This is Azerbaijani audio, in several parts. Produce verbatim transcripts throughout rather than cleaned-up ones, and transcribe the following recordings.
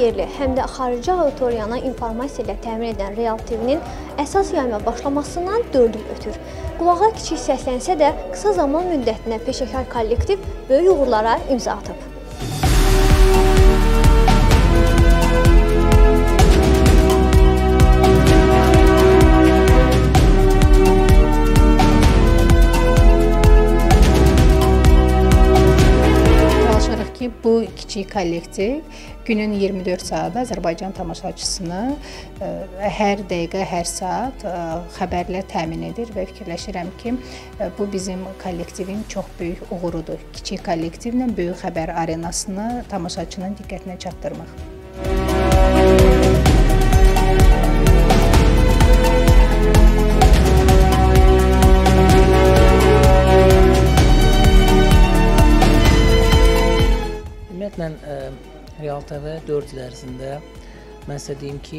yerli, həm də xarici auditoriyana informasiya ilə təmin edən Real T V-nin əsas yayıma başlamasından dörd il ötür. Qulağa kiçik səslənsə də, qısa zaman müddətində peşəkar kollektiv böyük uğurlara imza atıb. Bu kiçik kollektiv günün iyirmi dörd saatı Azərbaycan tamaşaçısını hər dəqiqə, hər saat xəbərlər təmin edir və fikirləşirəm ki, bu bizim kollektivin çox böyük uğurudur. Kiçik kollektivlə böyük xəbər arenasını tamaşaçının diqqətinə çatdırmaq. Ümumiyyətlə, Real T V dörd il ərzində mən sizə deyim ki,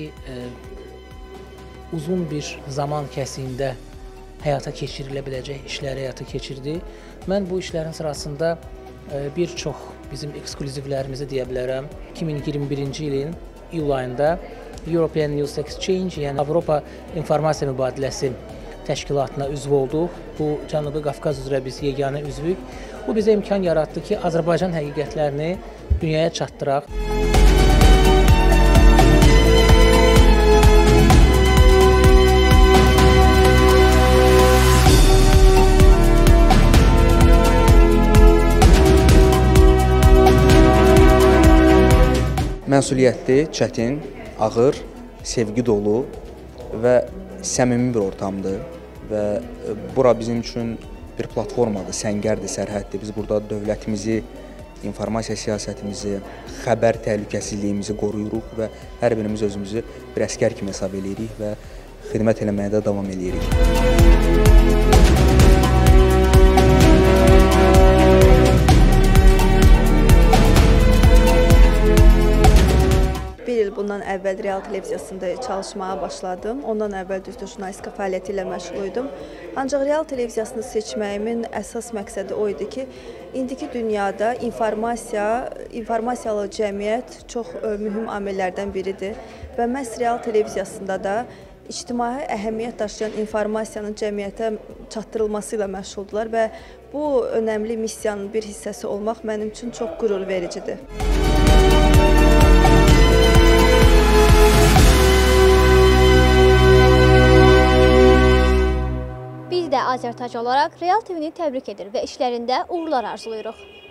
uzun bir zaman kəsiyində həyata keçirilə biləcək işləri həyata keçirdi. Mən bu işlərin sırasında bir çox bizim ekskluzivlərimizi deyə bilərəm. iki min iyirmi birinci ilin iyul ayında European News Exchange, yəni Avropa İnformasiya Mübadiləsi təşkilatına üzv olduq. Bu Cənubi Qafqaz üzrə biz yeganə üzvük. Bu bizə imkan yaratdı ki, Azərbaycan həqiqətlərini dünyaya çatdıraq. Məsuliyyətli, çətin, ağır, sevgi dolu və səmimi bir ortamdır və bura bizim üçün bir platformadır, səngərdir, sərhəddir. Biz burada dövlətimizi, informasiya siyasətimizi, xəbər təhlükəsizliyimizi qoruyuruq və hər birimiz özümüzü bir əskər kimi hesab edirik və xidmət eləməyə də davam edirik. Bir il bundan əvvəl Real televiziyasında çalışmağa başladım. Ondan əvvəl düzdür jurnalistika fəaliyyəti ilə məşğul idim. Ancaq Real televiziyasını seçməyimin əsas məqsədi o idi ki, indiki dünyada informasiya, informasiyalı cəmiyyət çox mühüm amillərdən biridir və məhz Real televiziyasında da ictimai əhəmiyyət daşıyan informasiyanın cəmiyyətə çatdırılması ilə məşğuldurlar və bu önəmli missiyanın bir hissəsi olmaq mənim üçün çox qürur vericidir. Biz də Azərtacı olaraq Real T V-ni təbrik edir və işlərində uğurlar arzulayırıq.